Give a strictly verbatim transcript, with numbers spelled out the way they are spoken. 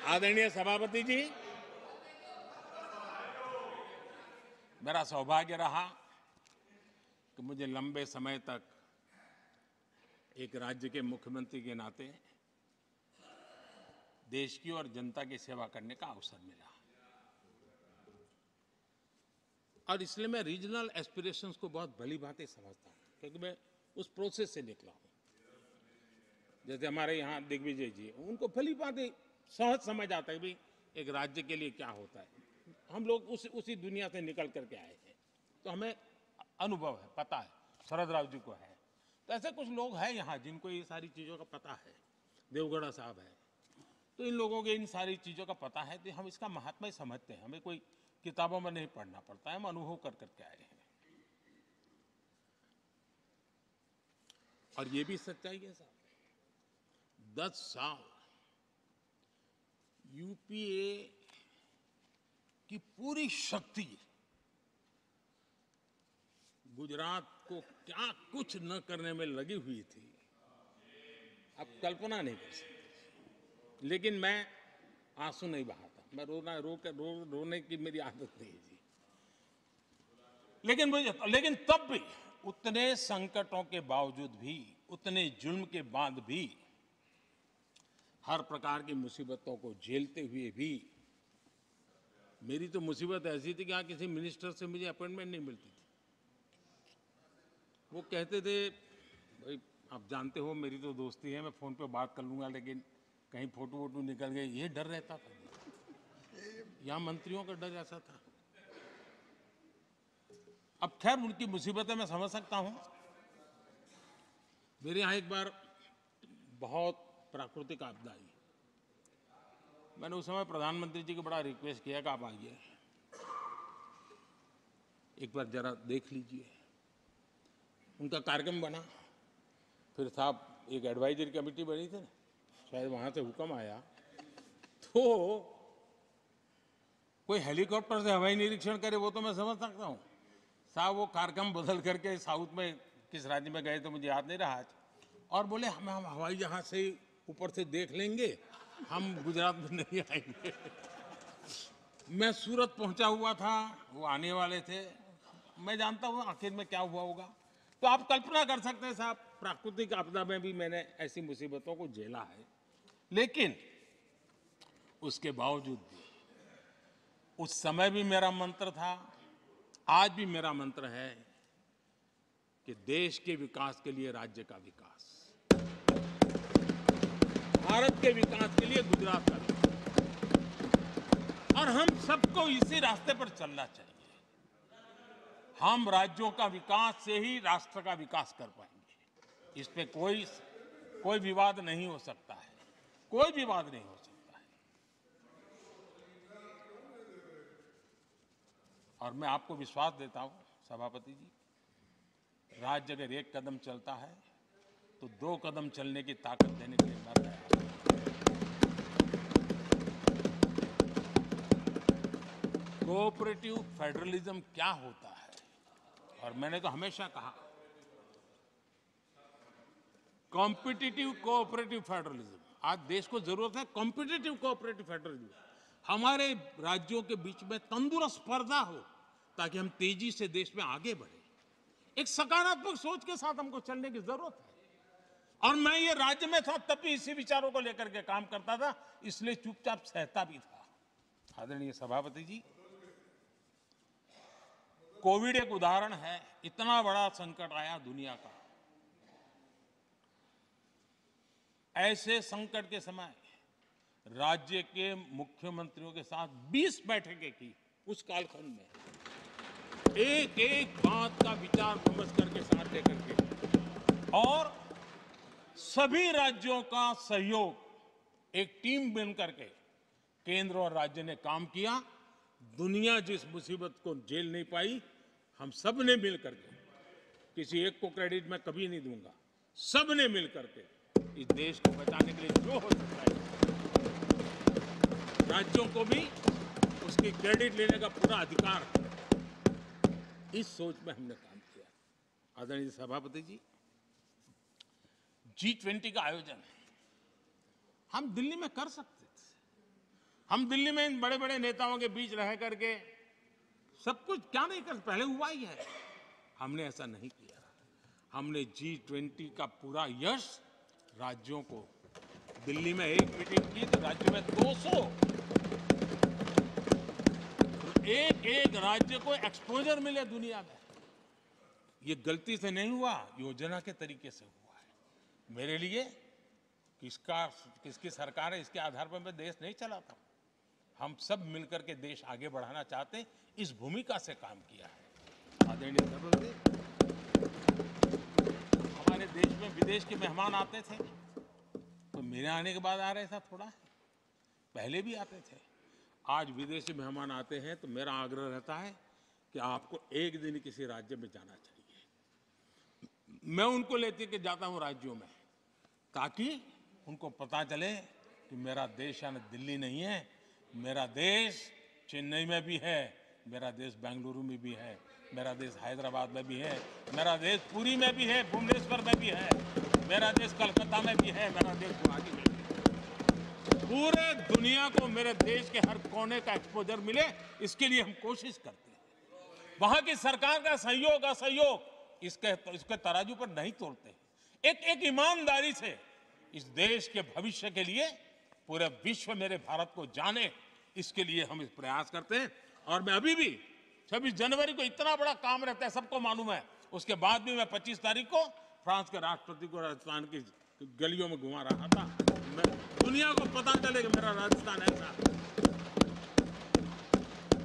आदरणीय सभापति जी, मेरा सौभाग्य रहा कि मुझे लंबे समय तक एक राज्य के मुख्यमंत्री के नाते देश की और जनता की सेवा करने का अवसर मिला। और इसलिए मैं रीजनल एस्पिरेशंस को बहुत भली भांति समझता हूँ, क्योंकि मैं उस प्रोसेस से निकला हूँ। जैसे हमारे यहाँ दिग्विजय जी, उनको भली भांति सहज समझ आता है कि एक राज्य के लिए क्या होता है। हम लोग उस उसी दुनिया से निकल करके आए हैं, तो हमें अनुभव है, पता है। शरद राव जी को है, तो ऐसे कुछ लोग हैं यहाँ जिनको ये सारी चीज़ों का पता है। देवगढ़ा साहब है, तो इन लोगों के इन सारी चीज़ों का पता है, तो हम इसका महात्मा ही समझते हैं। हमें कोई किताबों में नहीं पढ़ना पड़ता है, हम अनुभव कर करके आए हैं। और ये भी सच्चाई है साहब, दस साल यूपीए की पूरी शक्ति गुजरात को क्या कुछ न करने में लगी हुई थी, आप कल्पना नहीं कर सकते। लेकिन मैं आंसू नहीं बहाता, मैं रोना रो के रो रोने की मेरी आदत नहीं है जी। लेकिन मुझे लेकिन तब भी उतने संकटों के बावजूद भी, उतने जुल्म के बाद भी, हर प्रकार की मुसीबतों को झेलते हुए भी, मेरी तो मुसीबत ऐसी थी कि यहाँ किसी मिनिस्टर से मुझे अपॉइंटमेंट नहीं मिलती थी। वो कहते थे, भाई आप जानते हो मेरी तो दोस्ती है, मैं फोन पे बात कर लूंगा, लेकिन कहीं फोटो वोटो निकल गए, ये डर रहता था। यहाँ मंत्रियों का डर ऐसा था। अब खैर उनकी मुसीबतें मैं समझ सकता हूँ। मेरे यहाँ एक बार बहुत प्राकृतिक आपदा आई। मैंने उस समय प्रधानमंत्री जी को बड़ा रिक्वेस्ट किया कि आप आइए, एक बार जरा देख लीजिए। उनका कार्यक्रम बना, फिर साहब एक एडवाइजरी कमेटी बनी थी, शायद वहाँ से हुक्म आया, तो कोई हेलीकॉप्टर से हवाई निरीक्षण करे वो तो मैं समझ सकता हूँ। साहब वो कार्यक्रम बदल करके साउथ में किस राज्य में गए तो मुझे याद नहीं रहा आज, और बोले हम हम हवाई जहाज से ऊपर से देख लेंगे, हम गुजरात में नहीं आएंगे। मैं सूरत पहुंचा हुआ था, वो आने वाले थे, मैं जानता हूँ आखिर में क्या हुआ होगा। तो आप कल्पना कर सकते हैं साहब, प्राकृतिक आपदा में भी मैंने ऐसी मुसीबतों को झेला है। लेकिन उसके बावजूद भी उस समय भी मेरा मंत्र था, आज भी मेरा मंत्र है कि देश के विकास के लिए राज्य का विकास, भारत के विकास के लिए गुजरात का विकास, और हम सबको इसी रास्ते पर चलना चाहिए। हम राज्यों का विकास से ही राष्ट्र का विकास कर पाएंगे। इस पे कोई कोई विवाद नहीं हो सकता है, कोई विवाद नहीं हो सकता है। और मैं आपको विश्वास देता हूं सभापति जी, राज्य अगर एक कदम चलता है तो दो कदम चलने की ताकत देने के लिए मैं तैयार हूं। कोऑपरेटिव फेडरलिज्म क्या होता है, और मैंने तो हमेशा कहा कॉम्पिटिटिव कोऑपरेटिव फेडरलिज्म। आज देश को जरूरत है कॉम्पिटिटिव कोऑपरेटिव फेडरलिज्म। हमारे राज्यों के बीच में तंदुरुस्त स्पर्धा हो, ताकि हम तेजी से देश में आगे बढ़े। एक सकारात्मक सोच के साथ हमको चलने की जरूरत है। और मैं ये राज्य में था तब भी इसी विचारों को लेकर के काम करता था, इसलिए चुपचाप सहता भी था। आदरणीय सभापति जी, कोविड एक उदाहरण है। इतना बड़ा संकट आया दुनिया का, ऐसे संकट के समय राज्य के मुख्यमंत्रियों के साथ बीस बैठकें की उस कालखंड में, एक एक बात का विचार विमर्श करके साथ लेकर के, और सभी राज्यों का सहयोग, एक टीम बन करके केंद्र और राज्य ने काम किया। दुनिया जिस मुसीबत को झेल नहीं पाई, हम सब ने मिल करके, किसी एक को क्रेडिट मैं कभी नहीं दूंगा, सब ने मिल करके इस देश को बचाने के लिए जो हो सकता है, राज्यों को भी उसकी क्रेडिट लेने का पूरा अधिकार है। इस सोच में हमने काम किया। आदरणीय सभापति जी, जी ट्वेंटी का आयोजन हम दिल्ली में कर सकते थे, हम दिल्ली में इन बड़े बड़े नेताओं के बीच रह करके सब कुछ क्या नहीं कर, पहले हुआ ही है। हमने ऐसा नहीं किया। हमने जी ट्वेंटी का पूरा यश राज्यों को, दिल्ली में एक मीटिंग की तो राज्य में दो सौ, एक एक राज्य को एक्सपोजर मिले दुनिया में। ये गलती से नहीं हुआ, योजना के तरीके से हुआ है। मेरे लिए किसका किसकी सरकार है इसके आधार पर मैं देश नहीं चलाता। हम सब मिलकर के देश आगे बढ़ाना चाहते हैं, इस भूमिका से काम किया है। आदरणीय सभापति, हमारे देश में विदेश के मेहमान आते थे तो मेरे आने के बाद आ रहे था, थोड़ा पहले भी आते थे। आज विदेशी मेहमान आते हैं तो मेरा आग्रह रहता है कि आपको एक दिन किसी राज्य में जाना चाहिए। मैं उनको लेते के जाता हूं राज्यों में, ताकि उनको पता चले कि मेरा देश यानी दिल्ली नहीं है, मेरा देश चेन्नई में भी है, मेरा देश बेंगलुरु में भी है, मेरा देश हैदराबाद में भी है, मेरा देश पुरी में भी है, भुवनेश्वर में भी है, मेरा देश कलकत्ता में भी है, मेरा देश गुवाहाटी में भी है। पूरे दुनिया को मेरे देश के हर कोने का एक्सपोजर मिले, इसके लिए हम कोशिश करते हैं। वहां की सरकार का सहयोग असहयोग इसके इसके तराजू पर नहीं तोड़ते। एक एक ईमानदारी से इस देश के भविष्य के लिए पूरे विश्व मेरे भारत को जाने, इसके लिए हम इस प्रयास करते हैं। और मैं अभी भी छब्बीस जनवरी को इतना बड़ा काम रहता है, सबको मालूम है। उसके बाद भी मैं पच्चीस तारीख को फ्रांस के राष्ट्रपति को राजस्थान की गलियों में घुमा रहा था। मैं दुनिया को पता चले कि मेरा राजस्थान ऐसा